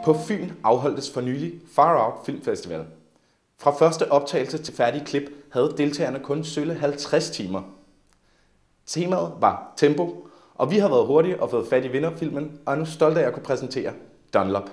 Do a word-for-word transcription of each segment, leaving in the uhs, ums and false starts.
På Fyn afholdtes for nylig Far Out Filmfestival. Fra første optagelse til færdige klip havde deltagerne kun sølle halvtreds timer. Temaet var tempo, og vi har været hurtige og fået fat i vinderfilmen, og er nu stolte af at kunne præsentere Dunlop.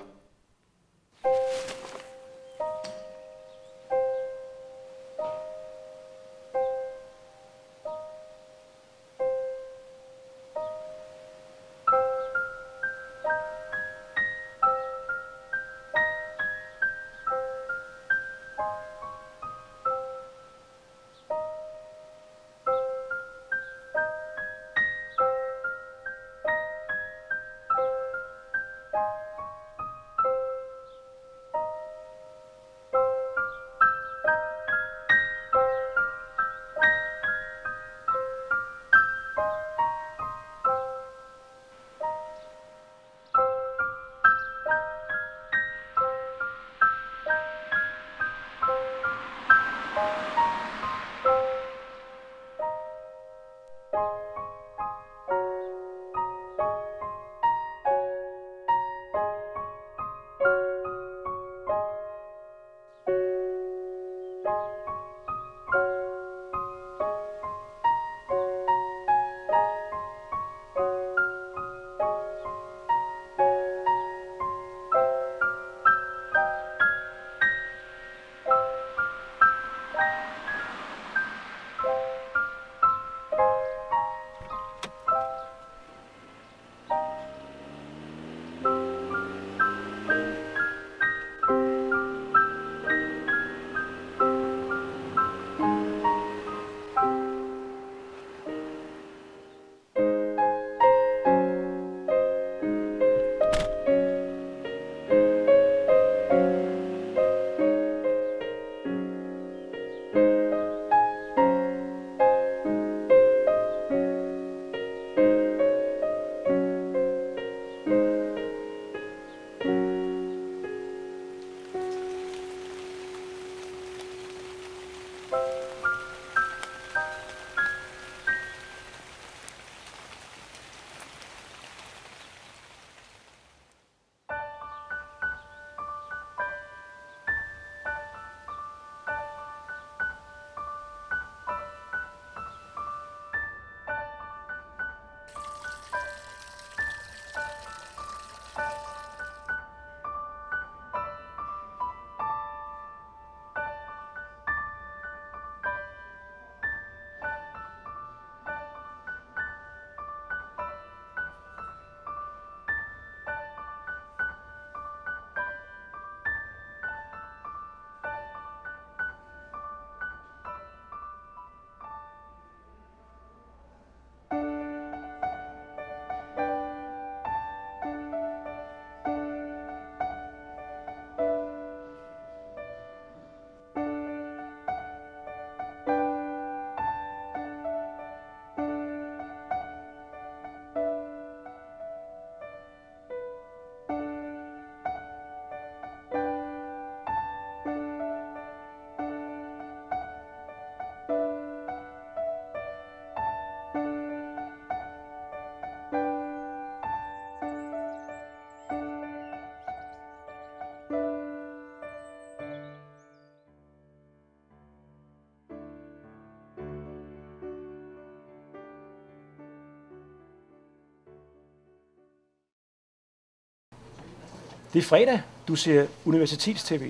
Det er fredag, du ser Universitets-T V.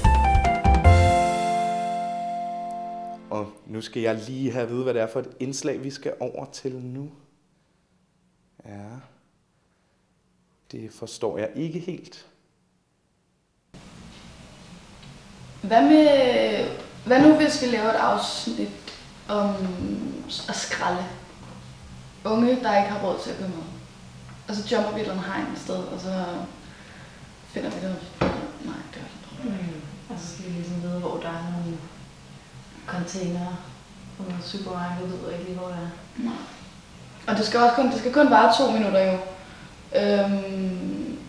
Og nu skal jeg lige have at vide, hvad det er for et indslag, vi skal over til nu. Ja, det forstår jeg ikke helt. Hvad med, hvad nu hvis vi laver et afsnit om at skralde? Unge, der ikke har råd til at komme med. Og så jumper vi et eller andet hegn et sted, og så finder vi det. Nej, det er sådan. Mm. Og så skal vi ligesom vide, hvor der er nogle containere og noget supermarked, jeg ved ikke lige, hvor det er. Nej. Og det skal også kun, det skal kun vare to minutter jo. Øhm...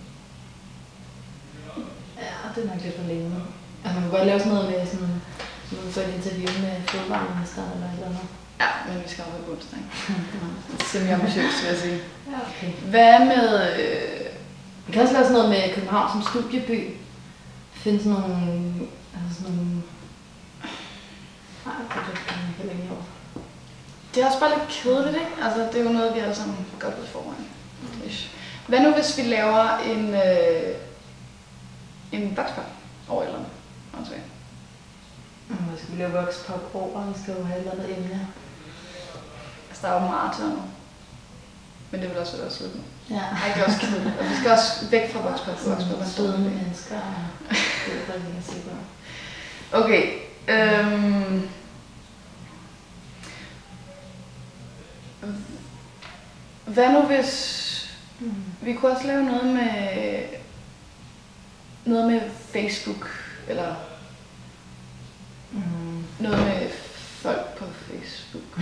Ja, det er nok lidt for længe. Altså man kan godt lave sådan noget med sådan, sådan få et interview med fodboldministeren eller et eller andet. Ja, men vi skal jo have onsdag. Semi-ambitiøst, vil jeg sige. Ja, okay. Hvad med... Øh... Vi kan også lave sådan noget med København som studieby. Finde sådan nogle... Altså sådan nogle... Nej, det kan jeg heller ikke over. Det er også bare lidt kedeligt, ikke? Altså, det er jo noget, vi alle sammen godt ved forvejen. Hvad nu, hvis vi laver en, øh, en voxpop over et eller andet? Okay. Hvad skal vi lave voxpop over? Vi skal jo have et eller andet emne. Altså, der er jo maraton nu. Men det vil også være slut nu. Ja. Ej, det er også kedeligt. Og vi skal også væk fra voxpop. Voxpop er dødende mennesker. Det er bare, vi kan se på. Okay. Øhm. Hvad nu hvis... Mm. Vi kunne også lave noget med... Noget med Facebook, eller... Mm. Noget med folk på Facebook.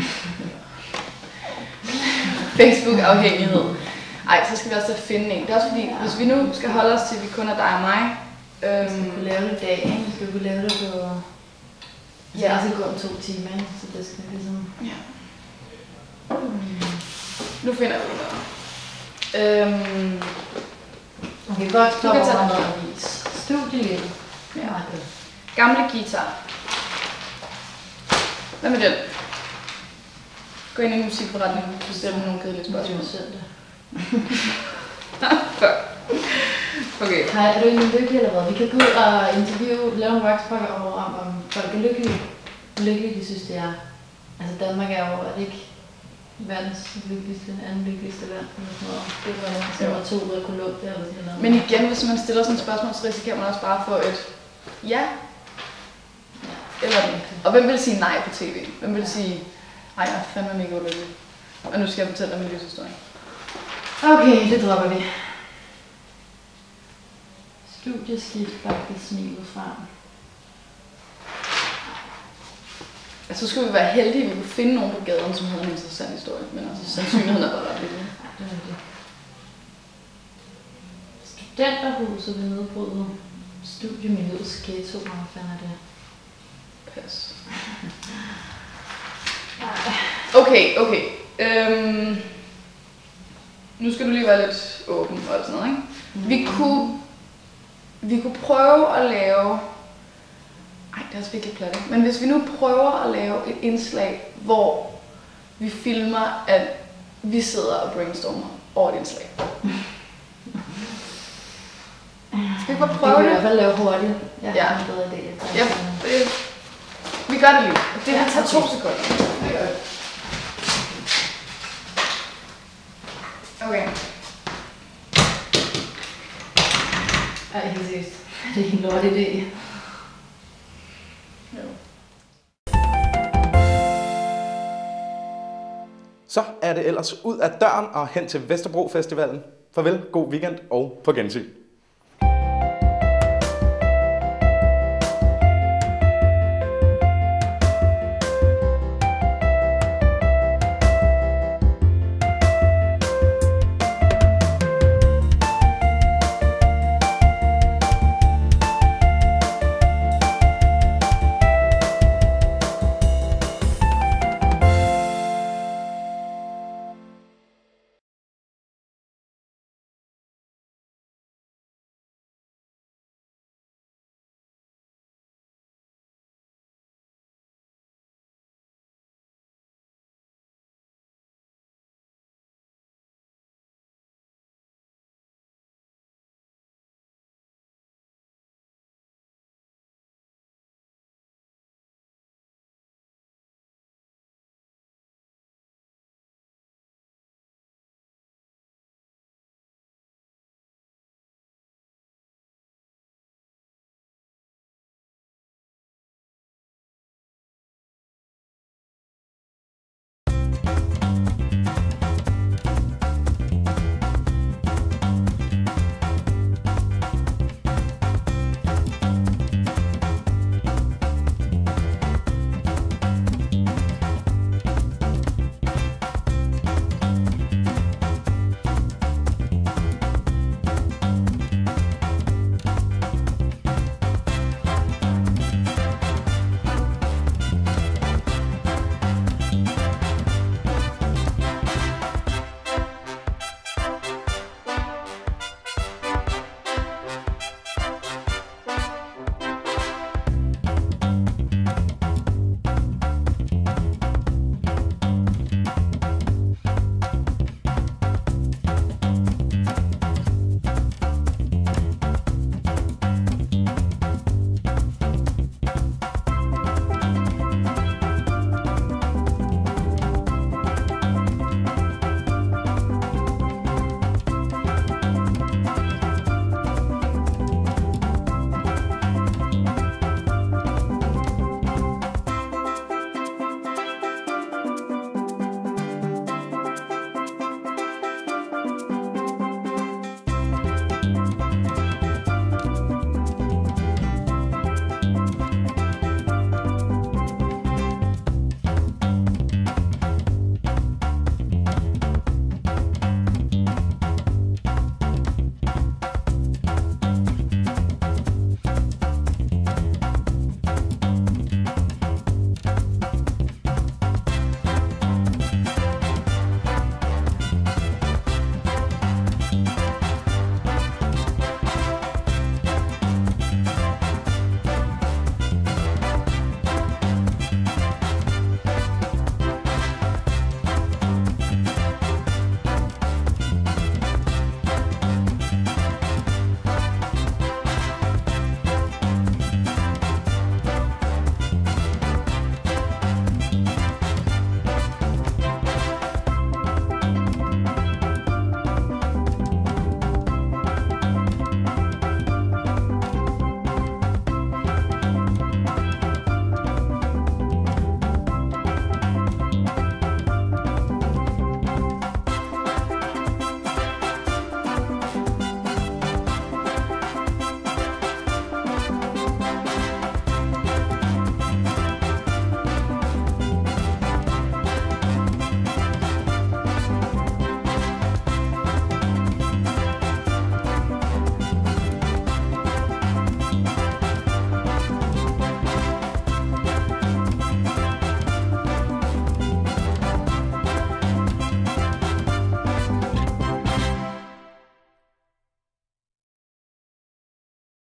Facebook-afhængighed. Ej, så skal vi også til at finde en. Det er også fordi, hvis vi nu skal holde os til, at vi kun er dig og mig... Øhm, vi skal kunne lave det i dag, ikke? Vi skal kunne lave det på... Det skal også gå om to timer, ikke? Så det skal ligesom... Ja. Mm. Nu finder vi noget. Øhm, okay, godt. Du kan tage noget avis. Studieliv. Ja. Gamle guitar. Hvad med den? Gå ind i en musikforretning og bestille nogle kedelige spørgsmål. Det er søndag. Fuck. Okay. Hej, er du egentlig lykkelig eller hvad? Vi kan gå ud og interviewe, lave en workshop over, om, om folk er lykkelige. Hvor lykkelige de synes, det er. Altså Danmark er jo, er det ikke verdens lykkeligste, anden lykkeligste land, eller sådan noget. Det var noget, som var to ud af Colombia eller sådan noget. Men igen, hvis man stiller sådan et spørgsmål, så risikerer man også bare at få et ja, ja. Eller nej. Og hvem vil sige nej på tv? Hvem vil sige, ej, jeg er fandme mega ulykkelig. Og nu skal jeg fortælle dig min livshistorie. Okay, det dropper vi. Studieskift, faktisk smilet frem. Altså, så skulle vi være heldige, at vi kunne finde nogen på gaden, som havde en interessant historie. Men altså, sandsynligheden er bare ret lille. Ja, det er det. Studenterhuset ved nedbruddet. Studiemiljøets ghetto, hvad fanden er det? Pas. Okay, okay. Øhm, nu skal du lige være lidt åben og sådan noget, ikke? Mm. Vi kunne, vi kunne prøve at lave... Ej, det er også virkelig plat, ikke? Men hvis vi nu prøver at lave et indslag, hvor vi filmer, at vi sidder og brainstormer over et indslag. Skal vi bare prøve det? Vi kan i hvert fald lave hurtigt. Jeg ja. har en bedre idé. Ja, det, vi gør det lige. Det her tager to sekunder. Okay. Ej, helt seriøst. Det er en lort idé. Så er det ellers ud af døren og hen til Vesterbro Festivalen. Farvel, god weekend og på gensyn.